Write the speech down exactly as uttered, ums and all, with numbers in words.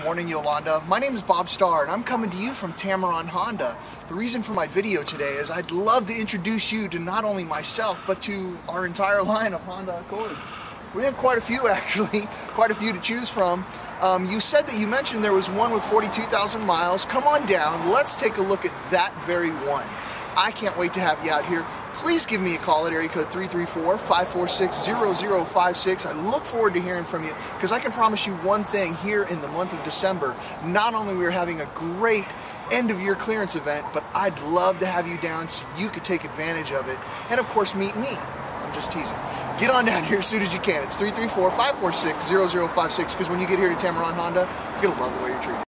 morning, Yolanda. My name is Bob Starr, and I'm coming to you from Tameron Honda. The reason for my video today is I'd love to introduce you to not only myself, but to our entire line of Honda Accords. We have quite a few, actually, quite a few to choose from. Um, you said that you mentioned there was one with forty-two thousand miles. Come on down, let's take a look at that very one. I can't wait to have you out here. Please give me a call at area code three three four, five four six, zero zero five six. I look forward to hearing from you, because I can promise you one thing here in the month of December. Not only we're having a great end of year clearance event, but I'd love to have you down so you could take advantage of it. And of course, meet me. I'm just teasing. Get on down here as soon as you can. It's three three four, five four six, zero zero five six, because when you get here to Tameron Honda, you're going to love the way you're treated.